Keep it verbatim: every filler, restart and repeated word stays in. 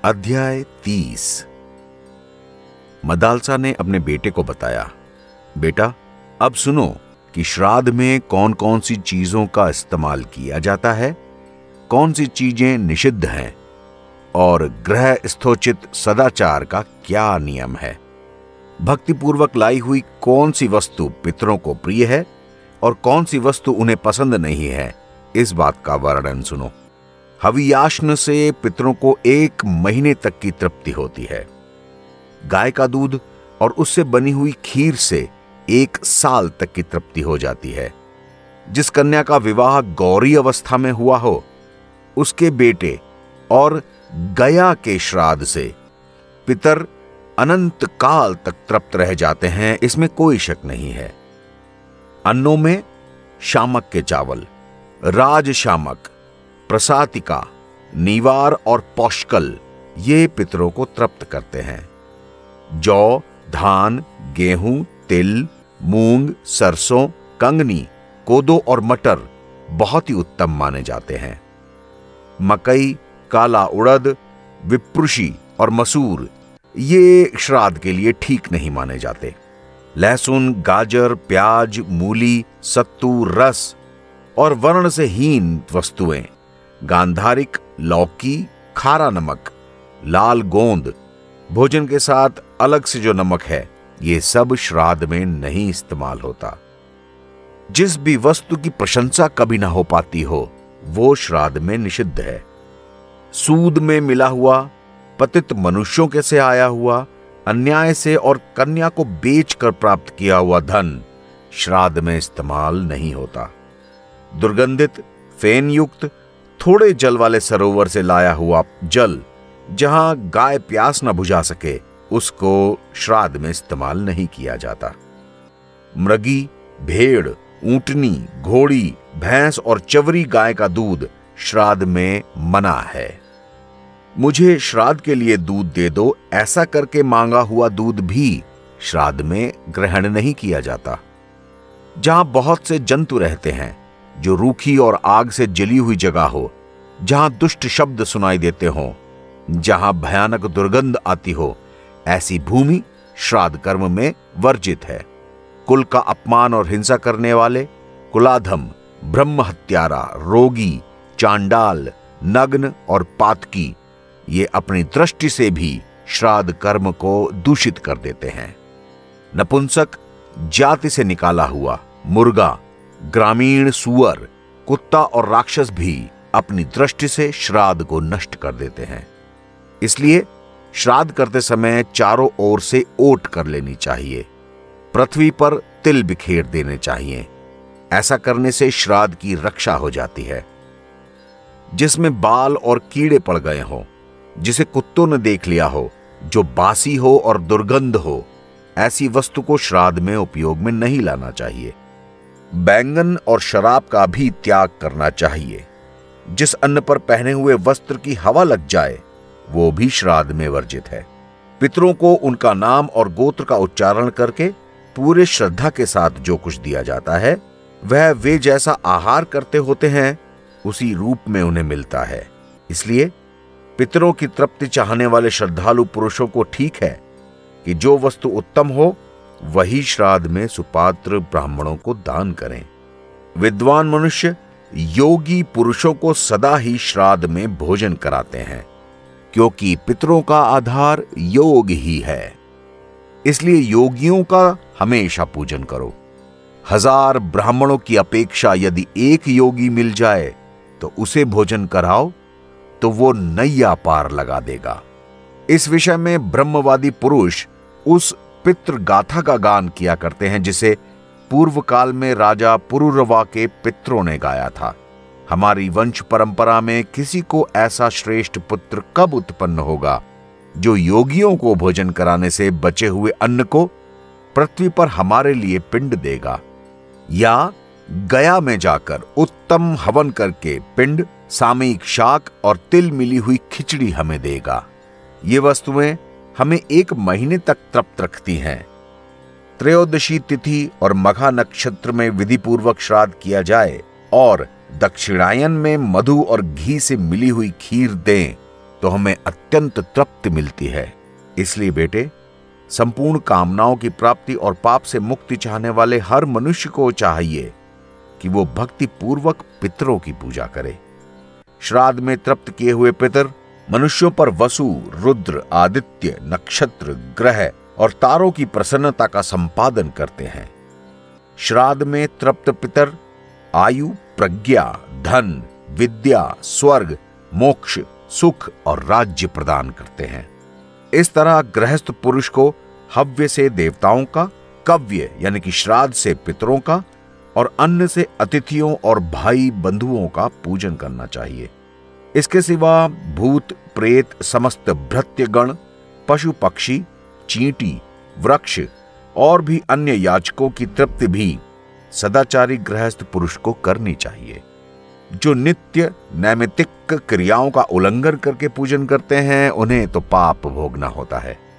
अध्याय तीस। मदालसा ने अपने बेटे को बताया, बेटा अब सुनो कि श्राद्ध में कौन कौन सी चीजों का इस्तेमाल किया जाता है, कौन सी चीजें निषिद्ध हैं और ग्रह स्थोचित सदाचार का क्या नियम है। भक्तिपूर्वक लाई हुई कौन सी वस्तु पितरों को प्रिय है और कौन सी वस्तु उन्हें पसंद नहीं है, इस बात का वर्णन सुनो। हवियाश्न से पितरों को एक महीने तक की तृप्ति होती है। गाय का दूध और उससे बनी हुई खीर से एक साल तक की तृप्ति हो जाती है। जिस कन्या का विवाह गौरी अवस्था में हुआ हो, उसके बेटे और गया के श्राद्ध से पितर अनंत काल तक तृप्त रह जाते हैं, इसमें कोई शक नहीं है। अन्नों में शामक के चावल, राज शामक, प्रसातिका, नीवार और पौष्कल ये पितरों को तृप्त करते हैं। जौ, धान, गेहूं, तिल, मूंग, सरसों, कंगनी, कोदो और मटर बहुत ही उत्तम माने जाते हैं। मकई, काला उड़द, विप्रुषी और मसूर ये श्राद्ध के लिए ठीक नहीं माने जाते। लहसुन, गाजर, प्याज, मूली, सत्तू, रस और वर्ण से हीन वस्तुएं, गांधारिक, लौकी, खारा नमक, लाल गोंद, भोजन के साथ अलग से जो नमक है, ये सब श्राद्ध में नहीं इस्तेमाल होता। जिस भी वस्तु की प्रशंसा कभी ना हो पाती हो, वो श्राद्ध में निषिद्ध है। सूद में मिला हुआ, पतित मनुष्यों के से आया हुआ, अन्याय से और कन्या को बेचकर प्राप्त किया हुआ धन श्राद्ध में इस्तेमाल नहीं होता। दुर्गंधित, फेन युक्त, थोड़े जल वाले सरोवर से लाया हुआ जल, जहां गाय प्यास न बुझा सके, उसको श्राद्ध में इस्तेमाल नहीं किया जाता। मृगी, भेड़, ऊंटनी, घोड़ी, भैंस और चवरी गाय का दूध श्राद्ध में मना है। मुझे श्राद्ध के लिए दूध दे दो, ऐसा करके मांगा हुआ दूध भी श्राद्ध में ग्रहण नहीं किया जाता। जहां बहुत से जंतु रहते हैं, जो रूखी और आग से जली हुई जगह हो, जहां दुष्ट शब्द सुनाई देते हो, जहां भयानक दुर्गंध आती हो, ऐसी भूमि श्राद्ध कर्म में वर्जित है। कुल का अपमान और हिंसा करने वाले, कुलाधम, ब्रह्म हत्यारा, रोगी, चांडाल, नग्न और पातकी ये अपनी दृष्टि से भी श्राद्ध कर्म को दूषित कर देते हैं। नपुंसक, जाति से निकाला हुआ, मुर्गा, ग्रामीण सूअर, कुत्ता और राक्षस भी अपनी दृष्टि से श्राद्ध को नष्ट कर देते हैं। इसलिए श्राद्ध करते समय चारों ओर से ओट कर लेनी चाहिए। पृथ्वी पर तिल बिखेर देने चाहिए। ऐसा करने से श्राद्ध की रक्षा हो जाती है। जिसमें बाल और कीड़े पड़ गए हों, जिसे कुत्तों ने देख लिया हो, जो बासी हो और दुर्गंध हो, ऐसी वस्तु को श्राद्ध में उपयोग में नहीं लाना चाहिए। बैंगन और शराब का भी त्याग करना चाहिए। जिस अन्न पर पहने हुए वस्त्र की हवा लग जाए, वो भी श्राद्ध में वर्जित है। पितरों को उनका नाम और गोत्र का उच्चारण करके पूरे श्रद्धा के साथ जो कुछ दिया जाता है, वह वे जैसा आहार करते होते हैं, उसी रूप में उन्हें मिलता है। इसलिए पितरों की तृप्ति चाहने वाले श्रद्धालु पुरुषों को ठीक है कि जो वस्तु उत्तम हो, वही श्राद्ध में सुपात्र ब्राह्मणों को दान करें। विद्वान मनुष्य योगी पुरुषों को सदा ही श्राद्ध में भोजन कराते हैं, क्योंकि पितरों का आधार योग ही है। इसलिए योगियों का हमेशा पूजन करो। हजार ब्राह्मणों की अपेक्षा यदि एक योगी मिल जाए तो उसे भोजन कराओ, तो वो नैया पार लगा देगा। इस विषय में ब्रह्मवादी पुरुष उस पितृ गाथा का गान किया करते हैं, जिसे पूर्व काल में राजा पुरुरवा के पितरों ने गाया था। हमारी वंश परंपरा में किसी को ऐसा श्रेष्ठ पुत्र कब उत्पन्न होगा, जो योगियों को भोजन कराने से बचे हुए अन्न को पृथ्वी पर हमारे लिए पिंड देगा, या गया में जाकर उत्तम हवन करके पिंड, सामयिक शाक और तिल मिली हुई खिचड़ी हमें देगा। ये वस्तुएं हमें एक महीने तक तृप्त रखती हैं। त्रयोदशी तिथि और मघा नक्षत्र में विधि पूर्वक श्राद्ध किया जाए और दक्षिणायन में मधु और घी से मिली हुई खीर दें, तो हमें अत्यंत तृप्ति मिलती है। इसलिए बेटे, संपूर्ण कामनाओं की प्राप्ति और पाप से मुक्ति चाहने वाले हर मनुष्य को चाहिए कि वो भक्ति पूर्वक पितरों की पूजा करे। श्राद्ध में तृप्त किए हुए पितर मनुष्यों पर वसु, रुद्र, आदित्य, नक्षत्र, ग्रह और तारों की प्रसन्नता का संपादन करते हैं। श्राद्ध में तृप्त पितर आयु, प्रज्ञा, धन, विद्या, स्वर्ग, मोक्ष, सुख और राज्य प्रदान करते हैं। इस तरह गृहस्थ पुरुष को हव्य से देवताओं का, कव्य यानी कि श्राद्ध से पितरों का और अन्न से अतिथियों और भाई बंधुओं का पूजन करना चाहिए। इसके सिवा भूत, प्रेत, समस्त भृत्यगण, पशु पक्षी, चींटी, वृक्ष और भी अन्य याचकों की तृप्ति भी सदाचारी गृहस्थ पुरुष को करनी चाहिए। जो नित्य नैमित्तिक क्रियाओं का उल्लंघन करके पूजन करते हैं, उन्हें तो पाप भोगना होता है।